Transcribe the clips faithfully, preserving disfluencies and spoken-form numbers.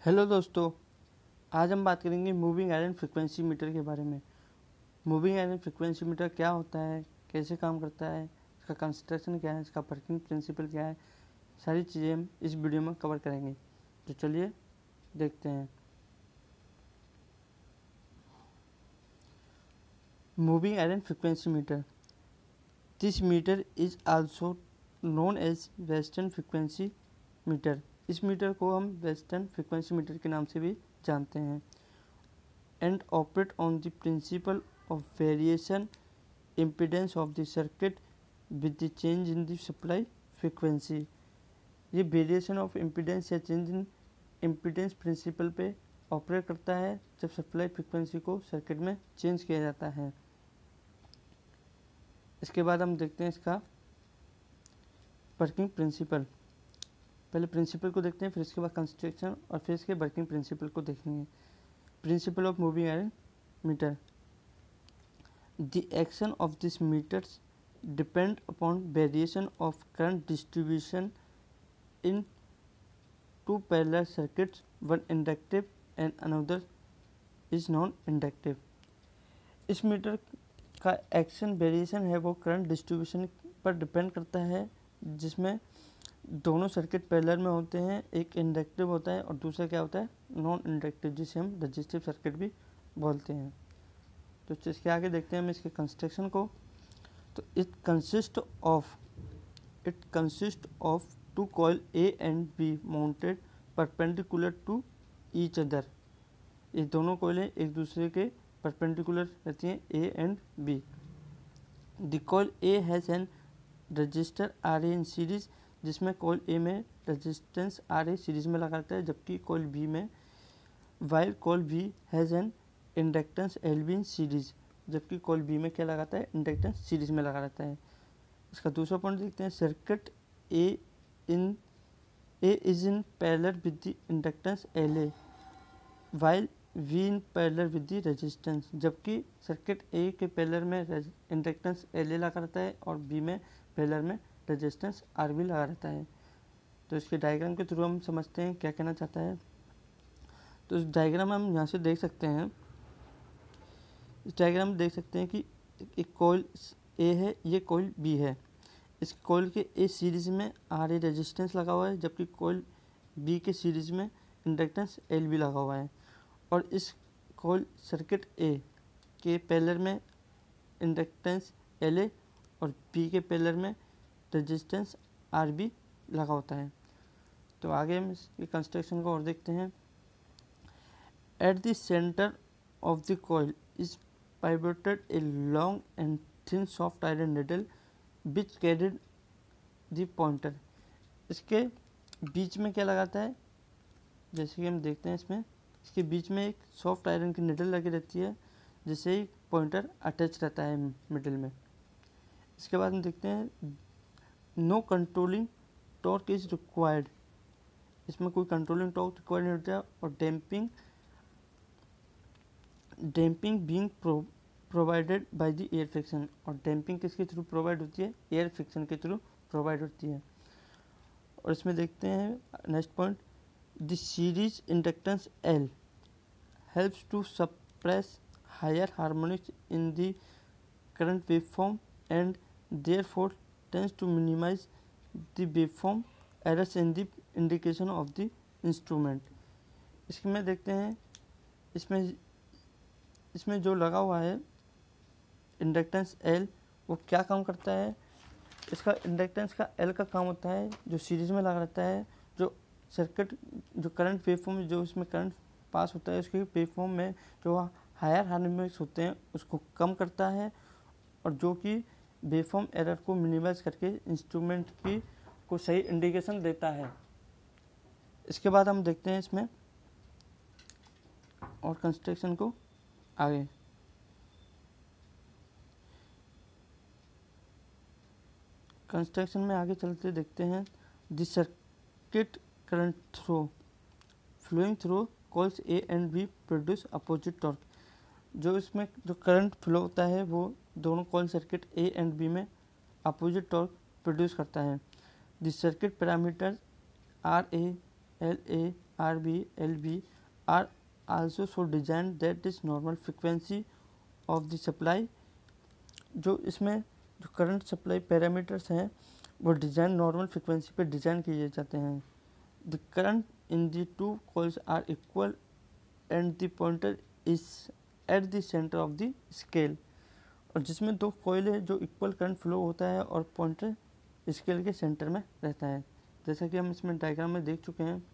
Hello दोस्तों, आज हम बात करेंगे मूविंग आयरन फ्रिक्वेंसी मीटर के बारे में। मूविंग आयरन फ्रिक्वेंसी मीटर क्या होता है, कैसे काम करता है, इसका कंस्ट्रक्शन क्या है, इसका वर्किंग प्रिंसिपल क्या है, सारी चीज़ें हम इस वीडियो में कवर करेंगे। तो चलिए देखते हैं। Moving iron frequency meter, this meter is also known as western frequency meter. इस मीटर को हम वेस्टर्न फ्रिक्वेंसी मीटर के नाम से भी जानते हैं। And operate on the principle of variation impedance of the circuit with the change in the supply frequency. ये वेरिएशन ऑफ इम्पीडेंस या चेंज इन इम्पीडेंस प्रिंसिपल पे ऑपरेट करता है जब सप्लाई फ्रिक्वेंसी को सर्किट में चेंज किया जाता है। इसके बाद हम देखते हैं इसका वर्किंग प्रिंसिपल। पहले प्रिंसिपल को देखते हैं, फिर इसके बाद कंस्ट्रक्शन और फिर इसके वर्किंग प्रिंसिपल को देखेंगे। Principle of moving iron meter, the action of this meters depend upon variation of current distribution in two parallel circuits, one inductive and another is non inductive. इस मीटर का action variation है वो current distribution पर depend करता है, जिसमें दोनों circuit parallel में होते हैं। एक इंडक्टिव होता है और दूसरा क्या होता है, नॉन इंडक्टिव, जिसे हम रजिस्टिव सर्किट भी बोलते हैं। तो इसके आगे देखते हैं हम इसके कंस्ट्रक्शन को। तो it consist of it consist of two coil A and B mounted perpendicular to each other. ये दोनों कॉइलें एक दूसरे के परपेंडिकुलर रहती हैं, A and B. The coil A has an resistor R A in series, जिसमें कॉइल ए में रेजिस्टेंस आर ए सीरीज में लगा रहता है, जबकि कॉइल बी में while coil B has an inductance L B in series, जबकि coil B में क्या लगाता है, इंडक्टेंस सीरीज में लगा रहता है। इसका दूसरा पॉइंट देखते हैं। Circuit A in A is in parallel with the inductance L A while we in parallel with the resistance, जबकि सर्किट ए के पैरेलल में इंडक्टेंस एल ए लगा रहता है और बी में पैरेलल में रेजिस्टेंस आर बी लगा रहता है। तो इसके डायग्राम के थ्रू हम समझते हैं क्या कहना चाहता है। तो इस डायग्राम हम यहाँ से देख सकते हैं। इस डायग्राम में देख सकते हैं कि एक कॉइल ए है, ये कॉइल बी है। इस कॉइल के ए सीरीज में आर ए रेजिस्टेंस लगा हुआ है, जबकि कॉइल बी के सीरीज में इंडक्टेंस एल बी लगा हुआ है। और इस कॉइल सर्किट ए के पैरेलल में इंडक्टेंस एल ए और बी के पैरेलल में रेजिस्टेंस आर बी लगा होता है। तो आगे हम इसके कंस्ट्रक्शन को और देखते हैं। At the centre of the coil is pivoted a long and thin soft iron needle which carried the pointer। इसके बीच में क्या लगाता है, जैसे कि हम देखते हैं इसमें, इसके बीच में एक सॉफ्ट आयरन की निडल लगी रहती है, जिससे ही पॉइंटर अटैच रहता है मिडिल में। इसके बाद हम देखते हैं no controlling torque is required. इसमें कोई कंट्रोलिंग टॉर्क रिक्वायर्ड नहीं होता। और damping damping being provided by the air friction. और डैम्पिंग किसके थ्रू प्रोवाइड होती है, एयर फ्रिक्शन के थ्रू प्रोवाइड होती है। और इसमें देखते हैं next point, the series inductance L helps to suppress higher harmonics in the current waveform and therefore tends to minimise the waveform errors in the indication of the instrument. इसमें देखते हैं, इसमें इसमें जो लगा हुआ है इंडक्टेंस एल, वो क्या काम करता है। इसका इंडक्टेंस का एल का काम होता है जो सीरीज में लगा रहता है, जो सर्किट जो करंट वेवफॉर्म जो इसमें करंट पास होता है, उसके वेवफॉर्म में जो हायर हार्मोनिक्स होते हैं उसको कम करता है, और जो कि वेवफॉर्म एरर को मिनिमाइज करके इंस्ट्रूमेंट की को सही इंडिकेशन देता है। इसके बाद हम देखते हैं इसमें और कंस्ट्रक्शन को आगे। कंस्ट्रक्शन में आगे चलते देखते हैं। The circuit current through flowing through coils A and B produce opposite torque. जो इसमें जो करंट फ्लो होता है वो दोनों coil circuit A and B में अपोजिट टॉर्क प्रोड्यूस करता है। The circuit parameter R A L A R B L B are also so design that is normal frequency of the supply. जो इसमें जो करंट सप्लाई पैरामीटर्स हैं वो design normal frequency पे design किए जाते हैं। The current in the two coils are equal and the pointer is at the centre of the scale. और जिसमें दो कॉइल है जो इक्वल करंट फ्लो होता है और पॉइंटर स्केल के सेंटर में रहता है। जैसा कि हम इसमें डायग्राम में देख चुके हैं,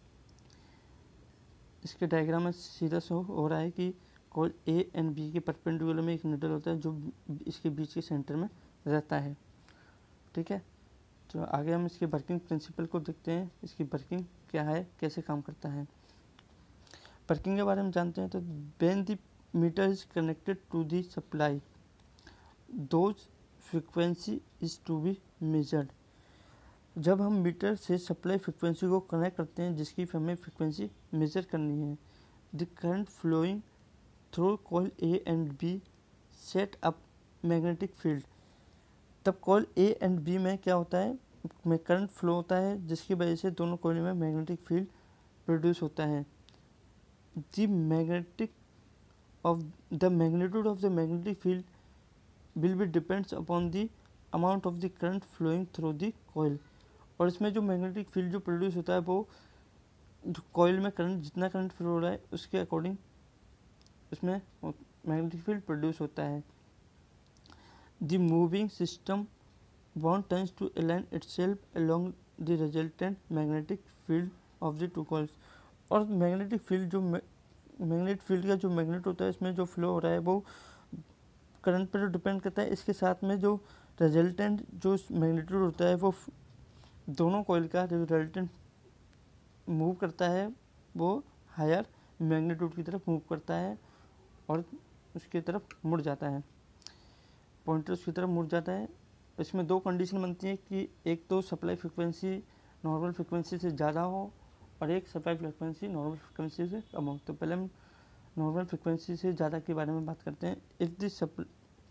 इसके डायग्राम में सीधा शो हो रहा है कि कॉइल ए एंड बी के परपेंडिकुलर में एक नीडल होता है जो इसके बीच के सेंटर में रहता है। ठीक है, तो आगे हम इसके वर्किंग प्रिंसिपल को देखते हैं, इसकी वर्किंग क्या है, कैसे काम करता है। वर्किंग के बारे में जानते हैं तो when the meter is connected to the supply those frequency is to be measured. जब हम मीटर से सप्लाई फ्रीक्वेंसी को कनेक्ट करते हैं जिसकी हमें फ्रीक्वेंसी मेजर करनी है, the current flowing through coil A and B set up magnetic field. तब कॉइल ए एंड बी में क्या होता है, में करंट फ्लो होता है जिसकी वजह से दोनों कॉइल में मैग्नेटिक फील्ड प्रोड्यूस होता है। The magnetic of the magnitude of the magnetic field will be depends upon the amount of the current flowing through the coil. और इसमें जो मैग्नेटिक फील्ड जो प्रोड्यूस होता है वो जो कॉइल में करंट जितना करंट फ्लो हो रहा है उसके अकॉर्डिंग उसमें मैग्नेटिक फील्ड प्रोड्यूस होता है। The moving system bond tends to align itself along the resultant magnetic field of the two coils. और मैग्नेटिक फील्ड जो मैग्नेटिक फील्ड का जो मैग्नेट होता है इसमें जो फ्लो हो रहा है वो करंट पर डिपेंड करता है। इसके साथ में जो रिजल्टेंट जो मैग्नीट्यूड होता है वो दोनों कॉइल का रिजल्टेंट मूव करता है वो हायर मैग्नीट्यूड की तरफ मूव करता है और उसकी तरफ मुड़ जाता है, पॉइंटर उसकी तरफ मुड़ जाता है। इसमें दो कंडीशन बनती है कि एक तो सप्लाई फ्रिक्वेंसी नॉर्मल फ्रिक्वेंसी से ज़्यादा हो और एक सप्लाई फ्रिक्वेंसी नॉर्मल फ्रिक्वेंसी से कम हो। तो पहले हम नॉर्मल फ्रिक्वेंसी से ज़्यादा के बारे में बात करते हैं। If the supply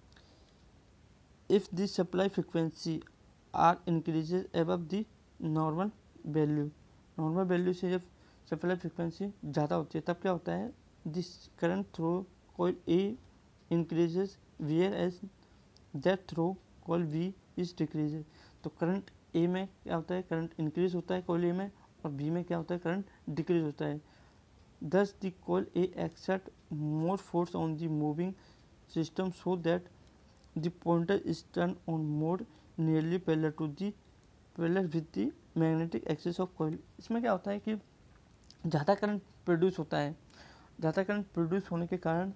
if the supply frequency are increases above the normal value, normal value से जब सप्लाई फ्रिक्वेंसी ज़्यादा होती है तब क्या होता है, this current through coil A increases whereas that through coil B is decreases. तो करंट ए में क्या होता है, करंट इंक्रीज होता है कॉइल ए में और बी में क्या होता है, करंट डिक्रीज होता है। Thus the coil A exert more force on the moving system so that the pointer is turn on mode nearly parallel to the parallel with the magnetic axis of coil. इसमें क्या होता है कि ज़्यादा current produce होता है, ज़्यादा current produce होने के कारण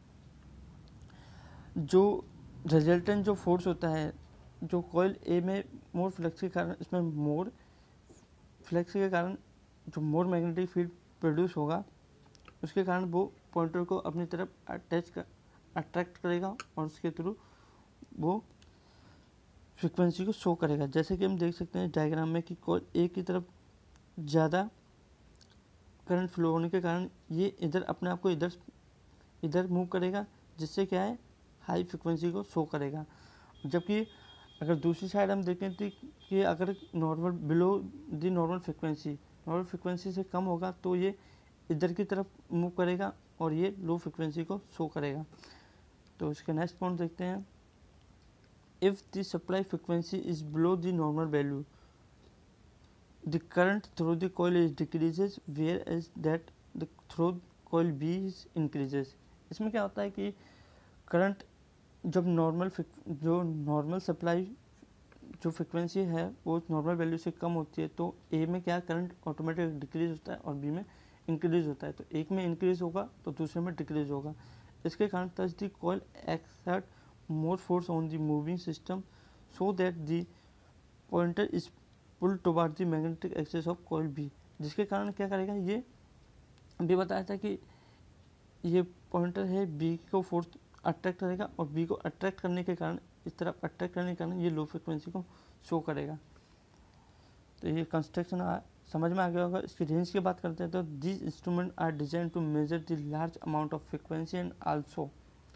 जो रिजल्टेंट जो फोर्स होता है जो कॉइल ए में मोर फ्लक्स के कारण इसमें मोर फ्लक्स के कारण जो मोर मैग्नेटिक फील्ड प्रोड्यूस होगा उसके कारण वो पॉइंटर को अपनी तरफ अटैच कर अट्रैक्ट करेगा और उसके थ्रू वो फ्रिक्वेंसी को शो करेगा। जैसे कि हम देख सकते हैं डायग्राम में कि कॉइल ए की तरफ ज़्यादा करंट फ्लो होने के कारण ये इधर अपने आप को इधर इधर मूव करेगा जिससे क्या है, हाई फ्रिक्वेंसी को शो करेगा। जबकि अगर दूसरी साइड हम देखें तो कि अगर normal below the normal frequency normal frequency से कम होगा तो ये इधर की तरफ मूव करेगा और ये लो फ्रिक्वेंसी को शो करेगा। तो इसके नेक्स्ट पॉइंट देखते हैं। If the supply frequency is below the normal value the current through the coil is decreases whereas that the through coil B is increases. इसमें क्या होता है कि करंट जब नॉर्मल जो नॉर्मल सप्लाई जो फ्रिक्वेंसी है वो नॉर्मल वैल्यू से कम होती है तो ए में क्या करंट ऑटोमेटिक डिक्रीज होता है और बी में इंक्रीज होता है। तो एक में इंक्रीज होगा तो दूसरे में डिक्रीज होगा। इसके कारण touch the coil exert more force on the moving system so that the pointer is pull toward the magnetic axis of coil B. जिसके कारण क्या करेगा, ये भी बताया था कि ये पॉइंटर है बी को फोर्स अट्रैक्ट करेगा और बी को अट्रैक्ट करने के कारण इस तरफ अट्रैक्ट करने के कारण ये लो फ्रिक्वेंसी को शो करेगा। तो ये कंस्ट्रक्शन समझ में आ गया होगा। इसकी रेंज की बात करते हैं तो this instrument are design to measure the large amount of frequency and also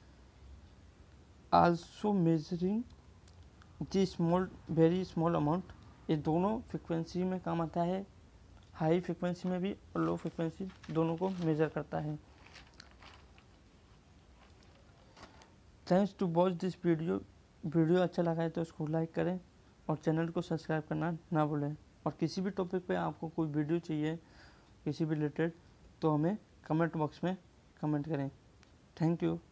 also measuring the small very small amount. ये दोनों फ्रिक्वेंसी में काम आता है, हाई फ्रिक्वेंसी में भी और लो फ्रिक्वेंसी दोनों को मेज़र करता है। Thanks to watch this video. Video अच्छा लगा है तो उसको लाइक करें और चैनल को सब्सक्राइब करना ना भूलें। और किसी भी टॉपिक पे आपको कोई वीडियो चाहिए किसी भी रिलेटेड तो हमें कमेंट बॉक्स में कमेंट करें। Thank you.